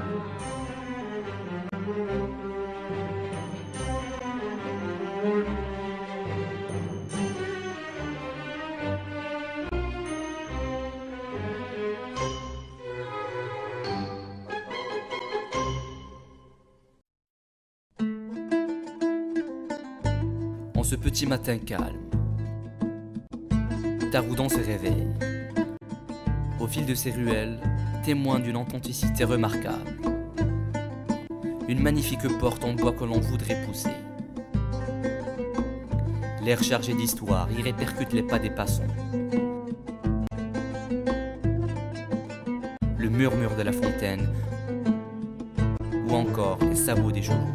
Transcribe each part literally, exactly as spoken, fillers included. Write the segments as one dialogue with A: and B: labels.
A: En ce petit matin calme, Taroudan se réveille. Au fil de ses ruelles, témoin d'une authenticité remarquable. Une magnifique porte en bois que l'on voudrait pousser. L'air chargé d'histoire y répercute les pas des passants. Le murmure de la fontaine ou encore les sabots des chevaux.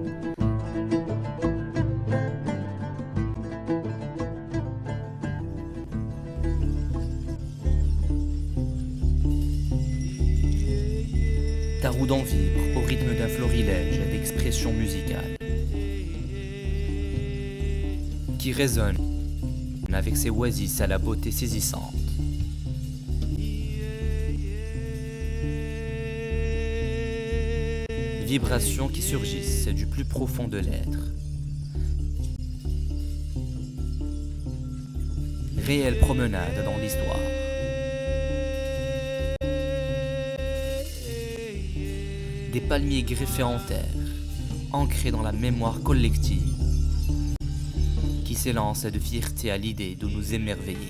A: Taroudan vibre au rythme d'un florilège d'expressions musicales qui résonne avec ses oasis à la beauté saisissante. Vibrations qui surgissent du plus profond de l'être. Réelle promenade dans l'histoire. Des palmiers greffés en terre, ancrés dans la mémoire collective, qui s'élance de fierté à l'idée de nous émerveiller.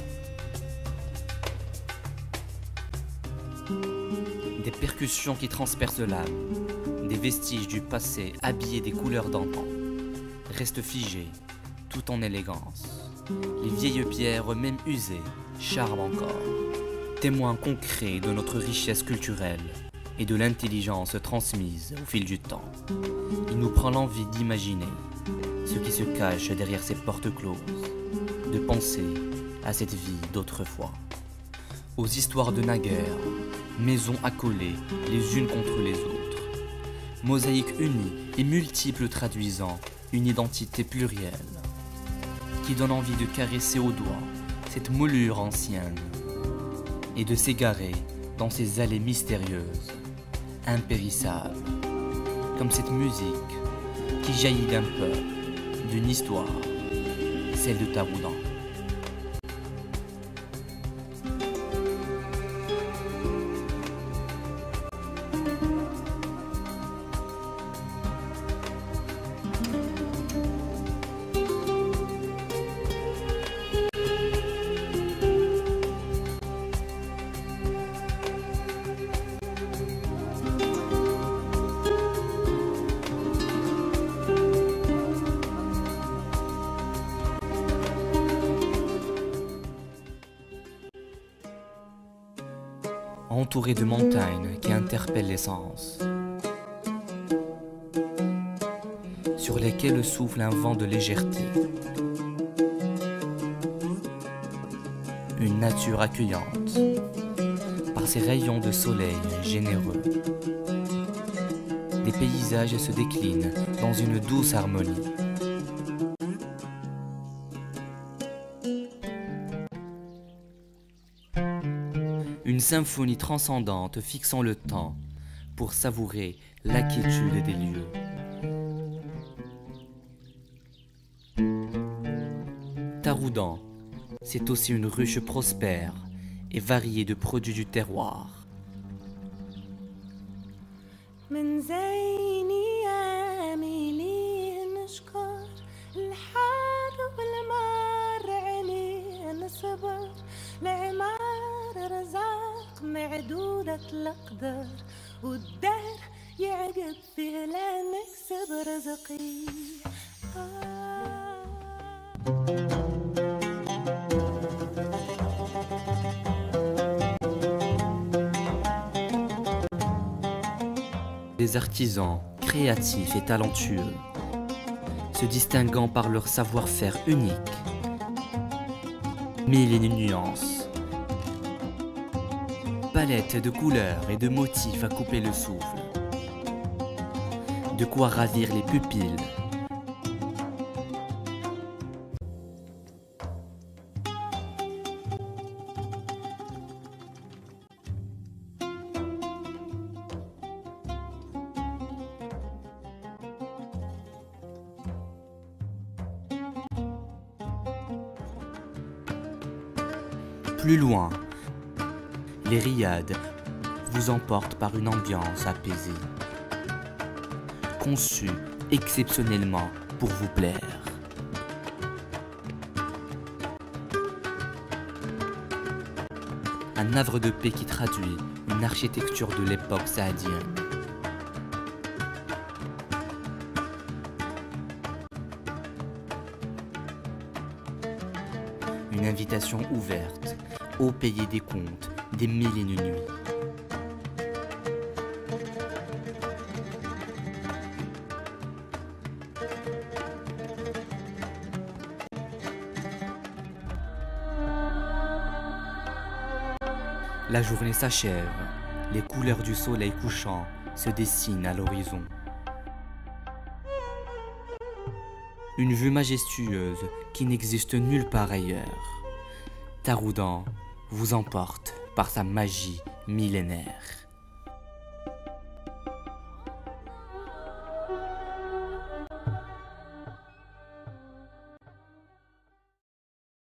A: Des percussions qui transpercent l'âme, des vestiges du passé habillés des couleurs d'antan, restent figés, tout en élégance. Les vieilles pierres, même usées, charment encore, témoins concrets de notre richesse culturelle et de l'intelligence transmise au fil du temps. Il nous prend l'envie d'imaginer ce qui se cache derrière ces portes closes, de penser à cette vie d'autrefois, aux histoires de naguère, maisons accolées les unes contre les autres, mosaïques unies et multiples traduisant une identité plurielle, qui donne envie de caresser au doigt cette moulure ancienne et de s'égarer dans ces allées mystérieuses, impérissables, comme cette musique qui jaillit d'un peuple, d'une histoire, celle de Taroudan. Entouré de montagnes qui interpellent les sens, sur lesquelles souffle un vent de légèreté, une nature accueillante par ses rayons de soleil généreux. Des paysages se déclinent dans une douce harmonie. Une symphonie transcendante fixant le temps pour savourer la quiétude des lieux. Taroudan, c'est aussi une ruche prospère et variée de produits du terroir.
B: معدودة الأقدار والدهر يعقب فيه لا نكسب رزقي.
A: Des artisans créatifs et talentueux, se distinguant par leur savoir-faire unique, mille et une nuances, palette de couleurs et de motifs à couper le souffle, de quoi ravir les pupilles. Plus loin, les riades vous emportent par une ambiance apaisée, conçue exceptionnellement pour vous plaire. Un havre de paix qui traduit une architecture de l'époque saadienne. Une invitation ouverte au pays des contes des mille et une nuits. La journée s'achève, les couleurs du soleil couchant se dessinent à l'horizon. Une vue majestueuse qui n'existe nulle part ailleurs. Taroudan vous emporte par sa magie millénaire.